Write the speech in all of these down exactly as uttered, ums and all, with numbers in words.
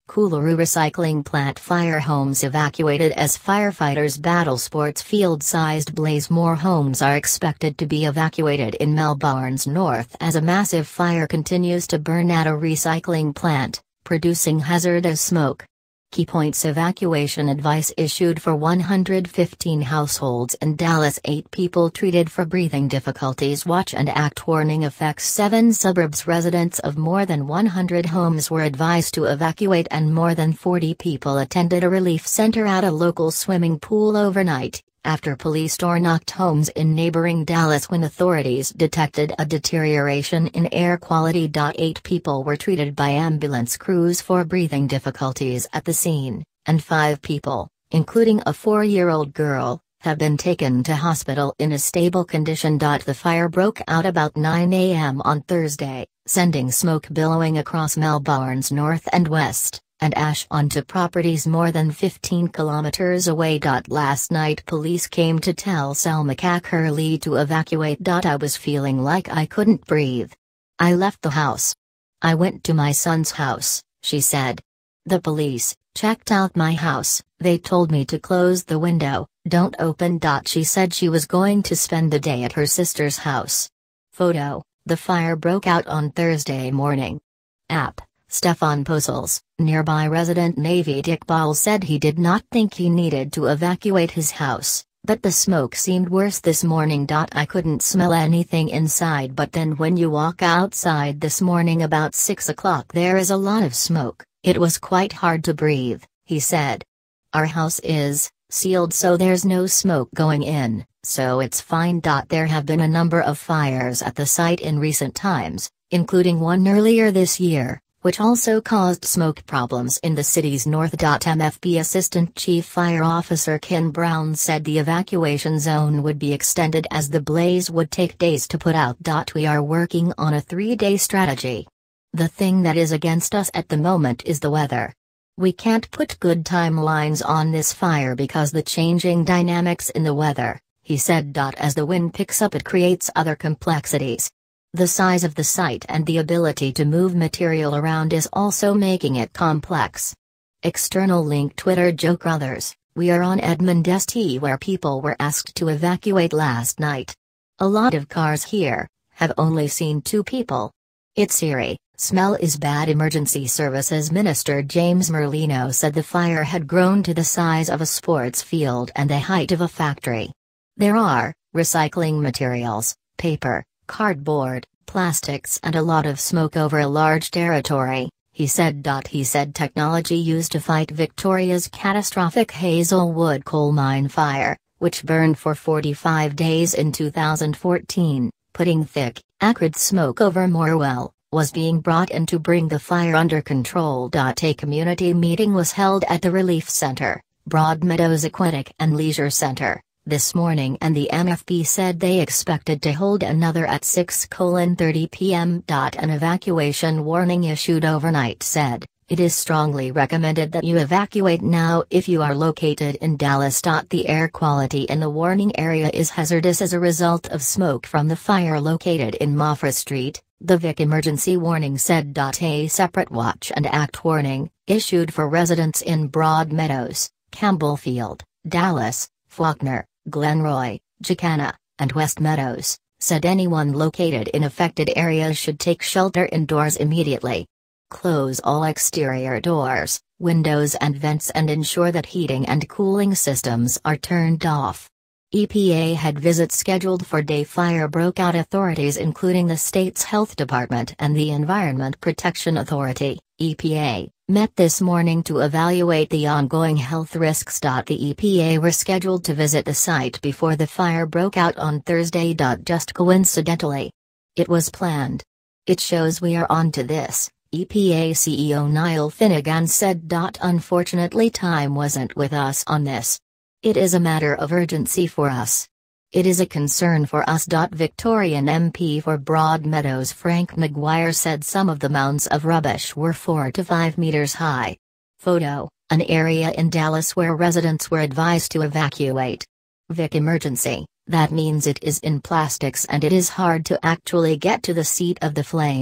Coolaroo recycling plant fire, homes evacuated as firefighters battle sports field-sized blaze. More homes are expected to be evacuated in Melbourne's north as a massive fire continues to burn at a recycling plant, producing hazardous smoke. Key points: evacuation advice issued for one hundred fifteen households in Dallas. Eight people treated for breathing difficulties. Watch and act warning affects seven suburbs. Residents of more than one hundred homes were advised to evacuate, and more than forty people attended a relief center at a local swimming pool overnight, after police door-knocked homes in neighboring Dallas when authorities detected a deterioration in air quality. Eight people were treated by ambulance crews for breathing difficulties at the scene, and five people, including a four-year-old girl, have been taken to hospital in a stable condition. The fire broke out about nine a m on Thursday, sending smoke billowing across Melbourne's north and west, and ash onto properties more than fifteen kilometers away. Last night police came to tell Selma Curley to evacuate. I was feeling like I couldn't breathe. I left the house. I went to my son's house, she said. The police checked out my house. They told me to close the window, don't open. She said she was going to spend the day at her sister's house. Photo: the fire broke out on Thursday morning. App: Stefan Posels, nearby resident Navy Iqbal said he did not think he needed to evacuate his house, but the smoke seemed worse this morning. I couldn't smell anything inside, but then when you walk outside this morning about six o'clock there is a lot of smoke. It was quite hard to breathe, he said. Our house is sealed, so there's no smoke going in, so it's fine. There have been a number of fires at the site in recent times, including one earlier this year, which also caused smoke problems in the city's north. M F B Assistant Chief Fire Officer Ken Brown said the evacuation zone would be extended as the blaze would take days to put out. We are working on a three-day strategy. The thing that is against us at the moment is the weather. We can't put good timelines on this fire because the changing dynamics in the weather, he said. As the wind picks up, it creates other complexities. The size of the site and the ability to move material around is also making it complex. External link: Twitter. Joe Crothers, we are on Edmund Street where people were asked to evacuate last night. A lot of cars here, have only seen two people. It's eerie, smell is bad. Emergency Services Minister James Merlino said the fire had grown to the size of a sports field and the height of a factory. There are recycling materials, paper, cardboard, plastics, and a lot of smoke over a large territory, he said. He said technology used to fight Victoria's catastrophic Hazelwood coal mine fire, which burned for forty-five days in two thousand fourteen, putting thick, acrid smoke over Morwell, was being brought in to bring the fire under control. A community meeting was held at the Relief Center, Broadmeadows Aquatic and Leisure Center, this morning, and the M F B said they expected to hold another at six thirty p m An evacuation warning issued overnight said, it is strongly recommended that you evacuate now if you are located in Dallas. The air quality in the warning area is hazardous as a result of smoke from the fire located in Moffat Street, the Vic emergency warning said. A separate watch and act warning, issued for residents in Broadmeadows, Campbellfield, Dallas, Faulkner, Glenroy, Jacana, and West Meadows, said anyone located in affected areas should take shelter indoors immediately. Close all exterior doors, windows and vents and ensure that heating and cooling systems are turned off. E P A had visits scheduled for day fire broke out. Authorities including the state's health department and the Environment Protection Authority, E P A, met this morning to evaluate the ongoing health risks. The E P A were scheduled to visit the site before the fire broke out on Thursday. Just coincidentally. It was planned. It shows we are on to this, E P A C E O Niall Finnegan said. Unfortunately, time wasn't with us on this. It is a matter of urgency for us. It is a concern for us. Victorian M P for Broadmeadows Frank Maguire said some of the mounds of rubbish were four to five meters high. Photo: an area in Dallas where residents were advised to evacuate. Vic emergency, that means it is in plastics and it is hard to actually get to the seat of the flames,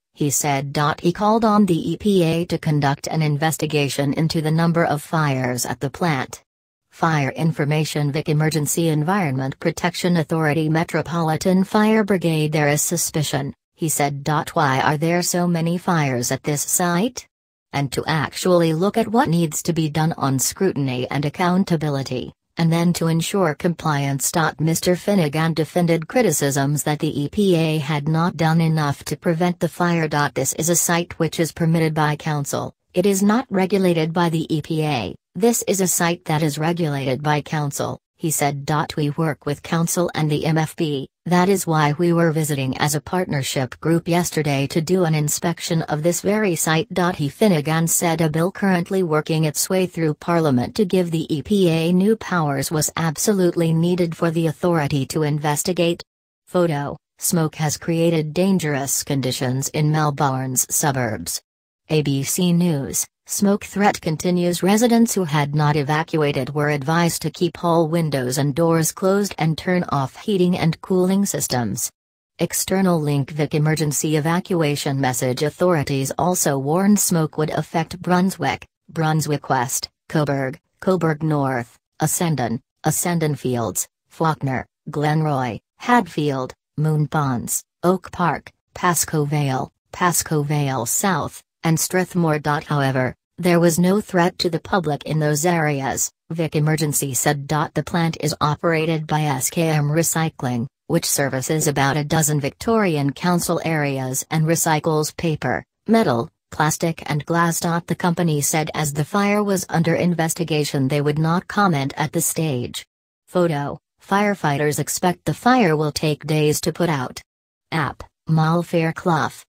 he said. He called on the E P A to conduct an investigation into the number of fires at the plant. Fire Information Vic Emergency Environment Protection Authority Metropolitan Fire Brigade. There is suspicion, he said. Why are there so many fires at this site? And to actually look at what needs to be done on scrutiny and accountability, and then to ensure compliance. Mister Finnegan defended criticisms that the E P A had not done enough to prevent the fire. This is a site which is permitted by council, it is not regulated by the E P A. This is a site that is regulated by council, he said. We work with council and the M F B, that is why we were visiting as a partnership group yesterday to do an inspection of this very site. He Finnegan said a bill currently working its way through Parliament to give the E P A new powers was absolutely needed for the authority to investigate. Photo: smoke has created dangerous conditions in Melbourne's suburbs. A B C News. Smoke threat continues. Residents who had not evacuated were advised to keep all windows and doors closed and turn off heating and cooling systems. External link. Vic emergency evacuation message. Authorities also warned smoke would affect Brunswick, Brunswick West, Coburg, Coburg North, Essendon, Essendon Fields, Faulkner, Glenroy, Hadfield, Moon Ponds, Oak Park, Pascoe Vale, Pascoe Vale South, and Strathmore. However, there was no threat to the public in those areas, Vic Emergency said. The plant is operated by S K M Recycling, which services about a dozen Victorian Council areas and recycles paper, metal, plastic and glass. The company said as the fire was under investigation they would not comment at this stage. Photo: firefighters expect the fire will take days to put out. App: Malfair Clough.